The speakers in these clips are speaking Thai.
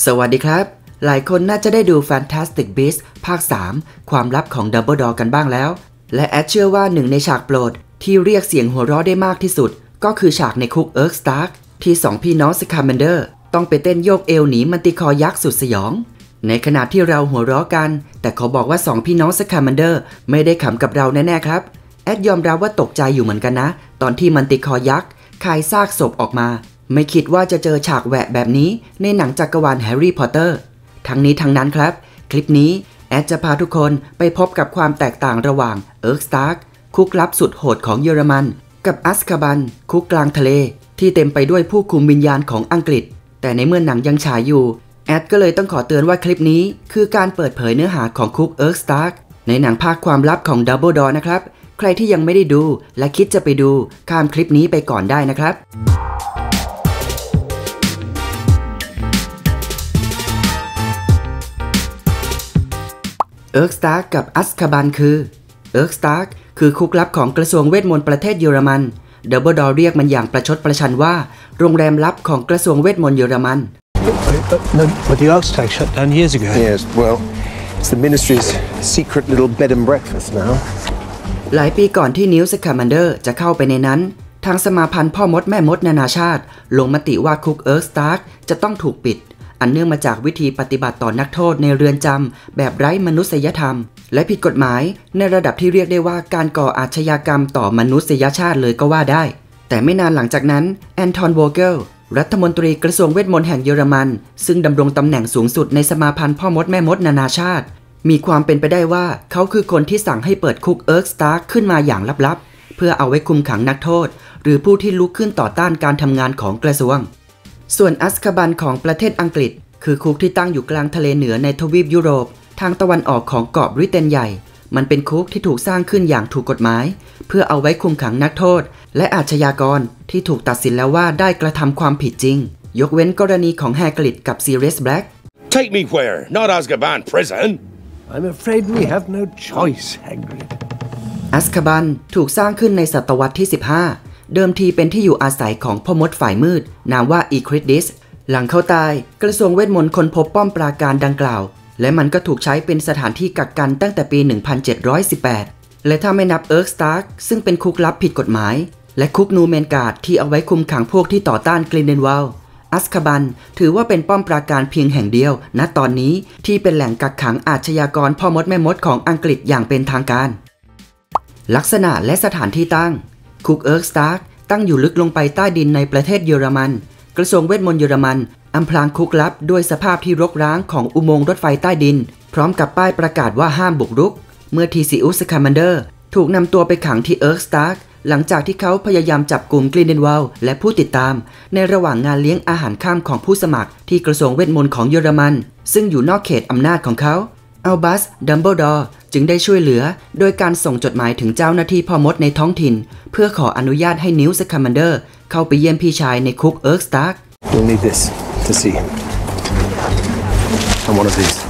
สวัสดีครับหลายคนน่าจะได้ดู Fantastic Beasts ภาค 3 ความลับของ Dumbledore กันบ้างแล้วและแอดเชื่อว่าหนึ่งในฉากโปรดที่เรียกเสียงหัวเราะได้มากที่สุดก็คือฉากในคุกเอิร์กสตาร์กที่สองพี่น้องสคาแมนเดอร์ต้องไปเต้นโยกเอวหนีมันติคอยักษ์สุดสยองในขณะที่เราหัวเราะกันแต่เขาบอกว่าสองพี่น้องสคาแมนเดอร์ไม่ได้ขำกับเราแน่ๆครับแอดยอมรับว่าตกใจอยู่เหมือนกันนะตอนที่มันติคอยักษ์คายซากศพออกมาไม่คิดว่าจะเจอฉากแหวะแบบนี้ในหนังจักรวาลแฮร์รี่พอตเตอร์ทั้งนี้ทั้งนั้นครับคลิปนี้แอดจะพาทุกคนไปพบกับความแตกต่างระหว่างเอิร์กสตาร์กคุกลับสุดโหดของเยอรมันกับอัสคาบันคุกกลางทะเลที่เต็มไปด้วยผู้คุมวิญญาณของอังกฤษแต่ในเมื่อหนังยังฉายอยู่แอดก็เลยต้องขอเตือนว่าคลิปนี้คือการเปิดเผยเนื้อหาของคุกเอิร์กสตาร์กในหนังภาคความลับของดัมเบิลดอร์นะครับใครที่ยังไม่ได้ดูและคิดจะไปดูข้ามคลิปนี้ไปก่อนได้นะครับเอิร์กสตาร์กกับอัสคาบันคือเอิร์กสตาร์กคือคุกลับของกระทรวงเวทมนต์ประเทศเยอรมันดัมเบิลดอร์เรียกมันอย่างประชดประชันว่าโรงแรมลับของกระทรวงเวทมนต์เยอรมัน No, but the Arcstag shut down years ago. Yes, well, it's the ministry's secret little bed and breakfast now. หลายปีก่อนที่นิวส์คาแมนเดอร์จะเข้าไปในนั้นทางสมาพันธ์พ่อมดแม่มดนานาชาติลงมติว่าคุกเอิร์กสตาร์กจะต้องถูกปิดอันเนื่องมาจากวิธีปฏิบัติต่อนักโทษในเรือนจำแบบไร้มนุษยธรรมและผิดกฎหมายในระดับที่เรียกได้ว่าการก่ออาชญากรรมต่อมนุษยชาติเลยก็ว่าได้แต่ไม่นานหลังจากนั้นแอนทอน โวเกลรัฐมนตรีกระทรวงเวทมนต์แห่งเยอรมันซึ่งดำรงตำแหน่งสูงสุดในสมาพันธ์พ่อมดแม่มดนานาชาติมีความเป็นไปได้ว่าเขาคือคนที่สั่งให้เปิดคุกเอิร์กสตาร์กขึ้นมาอย่างลับๆเพื่อเอาไว้คุมขังนักโทษหรือผู้ที่ลุกขึ้นต่อต้านการทำงานของกระทรวงส่วนอัสคาบันของประเทศอังกฤษคือคุกที่ตั้งอยู่กลางทะเลเหนือในทวีปยุโรปทางตะวันออกของเกาะบริเตนใหญ่มันเป็นคุกที่ถูกสร้างขึ้นอย่างถูกกฎหมายเพื่อเอาไว้คุมขังนักโทษและอาชญากรที่ถูกตัดสินแล้วว่าได้กระทำความผิดจริงยกเว้นกรณีของแฮกริดกับซีเรียสแบล็ก Take me where? Not Azkaban prison. I'm afraid we have no choice, Hagrid. อัสคาบันถูกสร้างขึ้นในศตวรรษที่ 15 เดิมทีเป็นที่อยู่อาศัยของพ่อมดฝ่ายมืดนามว่าอีคริดดิสหลังเขาตายกระทรวงเวทมนต์ค้นพบป้อมปราการดังกล่าวและมันก็ถูกใช้เป็นสถานที่กักกันตั้งแต่ปี 1718 และถ้าไม่นับเอิร์กสตาร์กซึ่งเป็นคุกลับผิดกฎหมายและคุกนูเมนการ์ดที่เอาไว้คุมขังพวกที่ต่อต้านกลินเดนวัลอัสคาบันถือว่าเป็นป้อมปราการเพียงแห่งเดียวณตอนนี้ที่เป็นแหล่งกักขังอาชญากรพ่อมดแม่มดของอังกฤษอย่างเป็นทางการลักษณะและสถานที่ตั้งคุกเอิร์กสตาร์กตั้งอยู่ลึกลงไปใต้ดินในประเทศเยอรมันกระทรวงเวทมนต์เยอรมันอำพรางคุกลับด้วยสภาพที่รกร้างของอุโมงค์รถไฟใต้ดินพร้อมกับป้ายประกาศว่าห้ามบุกรุกเมื่อทีซิอุสคาแมนเดอร์ถูกนำตัวไปขังที่เอิร์กสตาร์กหลังจากที่เขาพยายามจับกลุ่มกลินเดนวัลและผู้ติดตามในระหว่างงานเลี้ยงอาหารค่ำของผู้สมัครที่กระทรวงเวทมนต์ของเยอรมันซึ่งอยู่นอกเขตอำนาจของเขาอัลบัส ดัมเบิลดอร์จึงได้ช่วยเหลือโดยการส่งจดหมายถึงเจ้าหน้าที่พ่อมดในท้องถิ่นเพื่อขออนุญาตให้นิวส์คาแมนเดอร์เข้าไปเยี่ยมพี่ชายในคุกเอิร์กสตาร์ก You'll need this to see him. And one of these.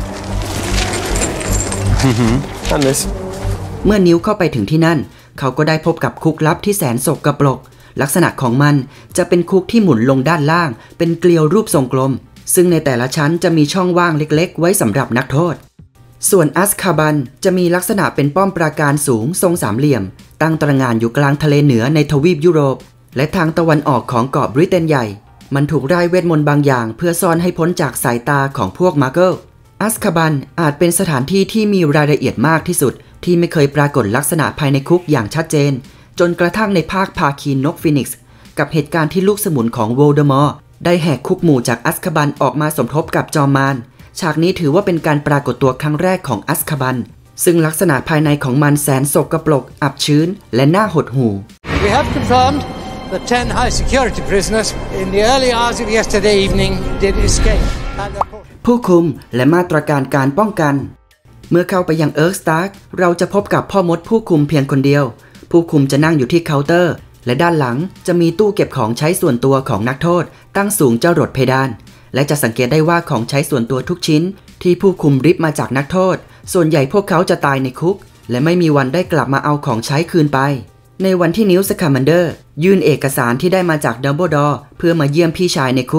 And this. เมื่อนิวเข้าไปถึงที่นั่นเขาก็ได้พบกับคุกลับที่แสนสกปรกลักษณะของมันจะเป็นคุกที่หมุนลงด้านล่างเป็นเกลียวรูปทรงกลมซึ่งในแต่ละชั้นจะมีช่องว่างเล็กๆไว้สำหรับนักโทษส่วนอัสคาบันจะมีลักษณะเป็นป้อมปราการสูงทรงสามเหลี่ยมตั้งตระหง่านอยู่กลางทะเลเหนือในทวีปยุโรปและทางตะวันออกของเกาะบริเตนใหญ่มันถูกร่ายเวทมนต์บางอย่างเพื่อซ่อนให้พ้นจากสายตาของพวกมาร์เกิลอัสคาบันอาจเป็นสถานที่ที่มีรายละเอียดมากที่สุดที่ไม่เคยปรากฏลักษณะภายในคุกอย่างชัดเจนจนกระทั่งในภาคภาคีนกฟีนิกซ์กับเหตุการณ์ที่ลูกสมุนของโวลเดอมอร์ได้แหกคุกหมู่จากอัสคาบันออกมาสมทบกับจอมมารฉากนี้ถือว่าเป็นการปรากฏตัวครั้งแรกของอัสคาบันซึ่งลักษณะภายในของมันแสนสกปรกอับชื้นและน่าหดหู่ We have confirmed that 10 high security prisoners in the early hours of yesterday evening did escape. ผู้คุมและมาตรการการป้องกันเมื่อเข้าไปยังเอิร์กสตาร์กเราจะพบกับพ่อมดผู้คุมเพียงคนเดียวผู้คุมจะนั่งอยู่ที่เคาน์เตอร์และด้านหลังจะมีตู้เก็บของใช้ส่วนตัวของนักโทษตั้งสูงจรดเพดานและจะสังเกตได้ว่าของใช้ส่วนตัวทุกชิ้นที่ผู้คุมริบมาจากนักโทษส่วนใหญ่พวกเขาจะตายในคุกและไม่มีวันได้กลับมาเอาของใช้คืนไปในวันที่นิวส์คาแมนเดอร์ยื่นเอกสารที่ได้มาจากดัมเบิลดอร์เพื่อมาเยี่ยมพี่ชายในคุก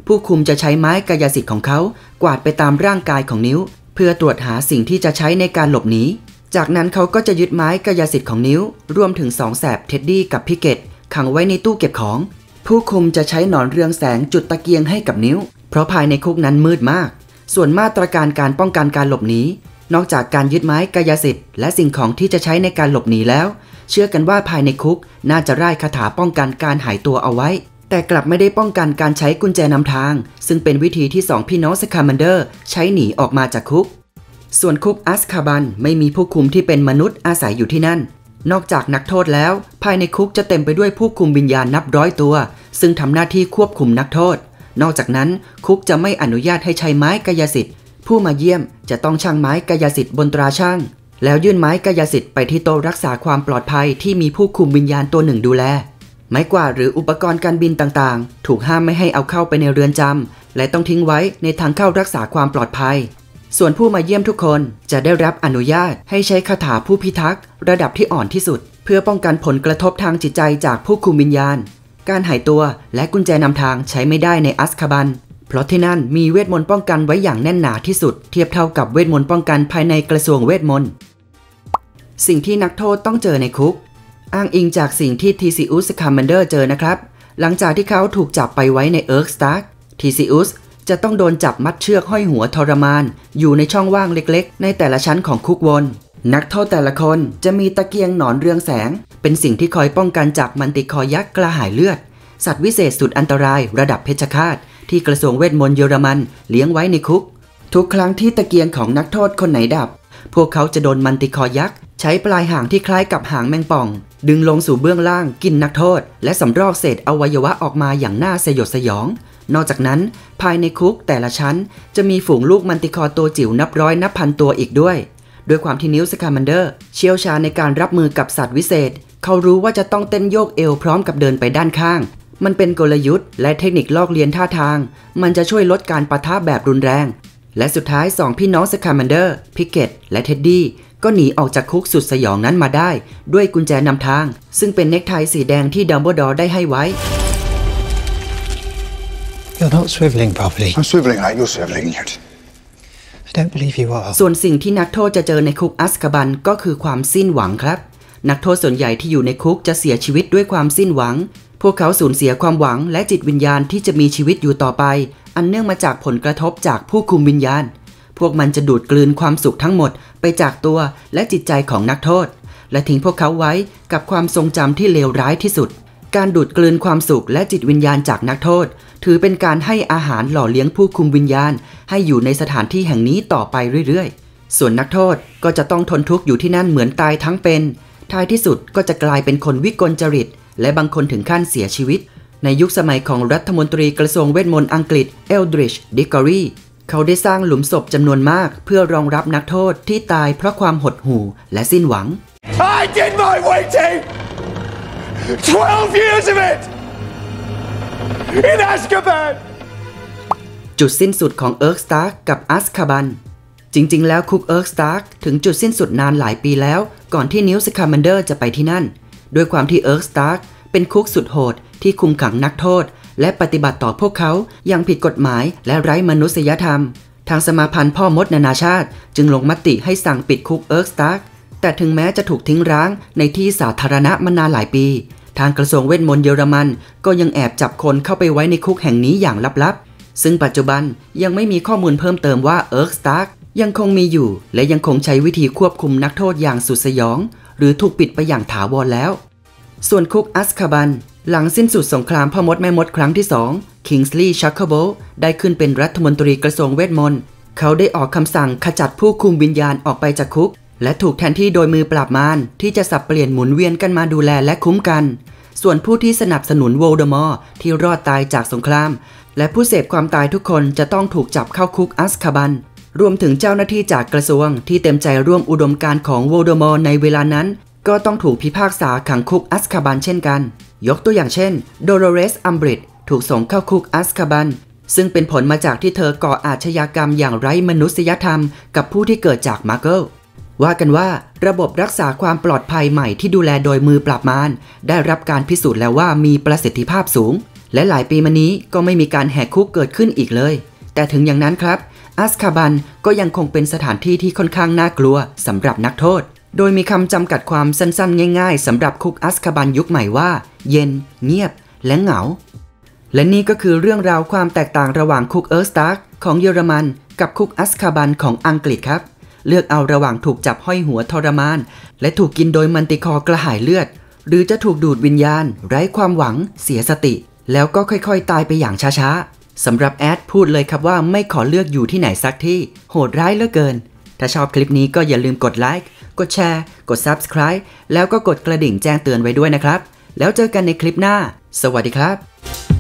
ผู้คุมจะใช้ไม้กายสิทธิ์ของเขากวาดไปตามร่างกายของนิ้วเพื่อตรวจหาสิ่งที่จะใช้ในการหลบหนีจากนั้นเขาก็จะยึดไม้กายสิทธิ์ของนิ้วรวมถึง2แสบเท็ดดี้กับพิเกตขังไว้ในตู้เก็บของผู้คุมจะใช้หนอนเรืองแสงจุดตะเกียงให้กับนิ้วเพราะภายในคุกนั้นมืดมากส่วนมาตรการการป้องกันการหลบหนีนอกจากการยึดไม้กายสิทธิ์และสิ่งของที่จะใช้ในการหลบหนีแล้วเชื่อกันว่าภายในคุกน่าจะร่ายคาถาป้องกันการหายตัวเอาไว้แต่กลับไม่ได้ป้องกันการใช้กุญแจนำทางซึ่งเป็นวิธีที่2พี่น้องสคามันเดอร์ใช้หนีออกมาจากคุกส่วนคุกอัสคาบันไม่มีผู้คุมที่เป็นมนุษย์อาศัยอยู่ที่นั่นนอกจากนักโทษแล้วภายในคุกจะเต็มไปด้วยผู้คุมวิญญาณนับร้อยตัวซึ่งทำหน้าที่ควบคุมนักโทษนอกจากนั้นคุกจะไม่อนุญาตให้ใช้ไม้กายสิทธิ์ผู้มาเยี่ยมจะต้องชั่งไม้กายสิทธิ์บนตราชั่งแล้วยื่นไม้กายสิทธิ์ไปที่โต๊ะรักษาความปลอดภัยที่มีผู้คุมวิญญาณตัวหนึ่งดูแลไม้กวาดหรืออุปกรณ์การบินต่างๆถูกห้ามไม่ให้เอาเข้าไปในเรือนจำและต้องทิ้งไว้ในทางเข้ารักษาความปลอดภัยส่วนผู้มาเยี่ยมทุกคนจะได้รับอนุญาตให้ใช้คาถาผู้พิทักษ์ระดับที่อ่อนที่สุดเพื่อป้องกันผลกระทบทางจิตใจจากผู้คุมวิญญาณการหายตัวและกุญแจนำทางใช้ไม่ได้ในอัสคาบันเพราะที่นั่นมีเวทมนต์ป้องกันไว้อย่างแน่นหนาที่สุดเทียบเท่ากับเวทมนต์ป้องกันภายในกระทรวงเวทมนต์สิ่งที่นักโทษต้องเจอในคุกอ้างอิงจากสิ่งที่ทีซิอุสคามันเดอร์เจอนะครับหลังจากที่เขาถูกจับไปไว้ในเอิร์กสตาร์กทีซิอุสจะต้องโดนจับมัดเชือกห้อยหัวทรมานอยู่ในช่องว่างเล็กๆในแต่ละชั้นของคุกวนนักโทษแต่ละคนจะมีตะเกียงหนอนเรืองแสงเป็นสิ่งที่คอยป้องกันจากมันติคอยักษ์กระหายเลือดสัตว์วิเศษสุดอันตรายระดับเพชฌฆาตที่กระทรวงเวทมนต์เยอรมันเลี้ยงไว้ในคุกทุกครั้งที่ตะเกียงของนักโทษคนไหนดับพวกเขาจะโดนมันติคอยักษ์ใช้ปลายหางที่คล้ายกับหางแมงป่องดึงลงสู่เบื้องล่างกินนักโทษและสำรอกเศษอวัยวะออกมาอย่างน่าสยดสยองนอกจากนั้นภายในคุกแต่ละชั้นจะมีฝูงลูกมันติคอตัวจิ๋วนับร้อยนับพันตัวอีกด้วยความที่นิวสคามันเดอร์เชี่ยวชาญในการรับมือกับสัตว์วิเศษเขารู้ว่าจะต้องเต้นโยกเอวพร้อมกับเดินไปด้านข้างมันเป็นกลยุทธ์และเทคนิคลอกเลียนท่าทางมันจะช่วยลดการปะทะแบบรุนแรงและสุดท้าย2พี่น้องสคามันเดอร์พิกเก็ตและเท็ดดี้ก็หนีออกจากคุกสุดสยองนั้นมาได้ด้วยกุญแจนำทางซึ่งเป็นเนคไทสีแดงที่ดัมเบิลดอร์ได้ให้ไว้ You're not swiveling properly. I'm swiveling like you're swiveling it. I don't believe you are. ส่วนสิ่งที่นักโทษจะเจอในคุกอัสคาบันก็คือความสิ้นหวังครับนักโทษส่วนใหญ่ที่อยู่ในคุกจะเสียชีวิตด้วยความสิ้นหวังพวกเขาสูญเสียความหวังและจิตวิญญาณที่จะมีชีวิตอยู่ต่อไปอันเนื่องมาจากผลกระทบจากผู้คุมวิญญาณพวกมันจะดูดกลืนความสุขทั้งหมดไปจากตัวและจิตใจของนักโทษและทิ้งพวกเขาไว้กับความทรงจำที่เลวร้ายที่สุดการดูดกลืนความสุขและจิตวิญญาณจากนักโทษถือเป็นการให้อาหารหล่อเลี้ยงผู้คุมวิญญาณให้อยู่ในสถานที่แห่งนี้ต่อไปเรื่อยๆส่วนนักโทษก็จะต้องทนทุกข์อยู่ที่นั่นเหมือนตายทั้งเป็นท้ายที่สุดก็จะกลายเป็นคนวิกลจริตและบางคนถึงขั้นเสียชีวิตในยุคสมัยของรัฐมนตรีกระทรวงเวทมนต์อังกฤษเอลดริชดิกอรีเขาได้สร้างหลุมศพจำนวนมากเพื่อรองรับนักโทษที่ตายเพราะความหดหู่และสิ้นหวัง I did my waiting! 12 years of it! In Azkaban! จุดสิ้นสุดของเอิร์กสตาร์กกับอัสคาบันจริงๆแล้วคุกเอิร์กสตาร์กถึงจุดสิ้นสุดนานหลายปีแล้วก่อนที่นิวสคามันเดอร์จะไปที่นั่นด้วยความที่เอิร์กสตาร์กเป็นคุกสุดโหดที่คุมขังนักโทษและปฏิบัติต่อพวกเขาอย่างผิดกฎหมายและไร้มนุษยธรรมทางสมาพันธ์พ่อมดนานาชาติจึงลงมติให้สั่งปิดคุกเอิร์กสตาร์กแต่ถึงแม้จะถูกทิ้งร้างในที่สาธารณะมานานหลายปีทางกระทรวงเวทมนต์เยอรมันก็ยังแอบจับคนเข้าไปไว้ในคุกแห่งนี้อย่างลับๆซึ่งปัจจุบันยังไม่มีข้อมูลเพิ่มเติมว่าเอิร์กสตาร์กยังคงมีอยู่และยังคงใช้วิธีควบคุมนักโทษอย่างสุดสยองหรือถูกปิดไปอย่างถาวรแล้วส่วนคุกอัสคาบันหลังสิ้นสุดสงครามพ่อมดแม่มดครั้งที่2คิงส์ลีย์ชัคเคอร์โบได้ขึ้นเป็นรัฐมนตรีกระทรวงเวทมนต์เขาได้ออกคำสั่งขจัดผู้คุมวิญญาณออกไปจากคุกและถูกแทนที่โดยมือปราบมารที่จะสับเปลี่ยนหมุนเวียนกันมาดูแลและคุ้มกันส่วนผู้ที่สนับสนุนโวลเดอมอร์ที่รอดตายจากสงครามและผู้เสพความตายทุกคนจะต้องถูกจับเข้าคุกอัสคาบันรวมถึงเจ้าหน้าที่จากกระทรวงที่เต็มใจร่วมอุดมการณ์ของโวลเดอมอร์ในเวลานั้นก็ต้องถูกพิพากษาขังคุกอัสคาบันเช่นกันยกตัวอย่างเช่นโดโลเรสอัมบริดถูกส่งเข้าคุกอัสคาบันซึ่งเป็นผลมาจากที่เธอก่ออาชญากรรมอย่างไร้มนุษยธรรมกับผู้ที่เกิดจากมาร์เกิลว่ากันว่าระบบรักษาความปลอดภัยใหม่ที่ดูแลโดยมือปราบมารได้รับการพิสูจน์แล้วว่ามีประสิทธิภาพสูงและหลายปีมานี้ก็ไม่มีการแหกคุกเกิดขึ้นอีกเลยแต่ถึงอย่างนั้นครับอัสคาบันก็ยังคงเป็นสถานที่ที่ค่อนข้างน่ากลัวสำหรับนักโทษโดยมีคำจำกัดความสั้นๆง่ายๆสำหรับคุกอัสคาบันยุคใหม่ว่าเย็นเงียบและเหงาและนี่ก็คือเรื่องราวความแตกต่างระหว่างคุกเอิร์สตาร์กของเยอรมันกับคุกอัสคาบันของอังกฤษครับเลือกเอาระหว่างถูกจับห้อยหัวทรมานและถูกกินโดยมันติคอร์กระหายเลือดหรือจะถูกดูดวิญญาณไร้ความหวังเสียสติแล้วก็ค่อยๆตายไปอย่างช้าๆสำหรับแอดพูดเลยครับว่าไม่ขอเลือกอยู่ที่ไหนสักที่โหดร้ายเหลือเกินถ้าชอบคลิปนี้ก็อย่าลืมกดไลค์กดแชร์กด Subscribe แล้วก็กดกระดิ่งแจ้งเตือนไว้ด้วยนะครับแล้วเจอกันในคลิปหน้าสวัสดีครับ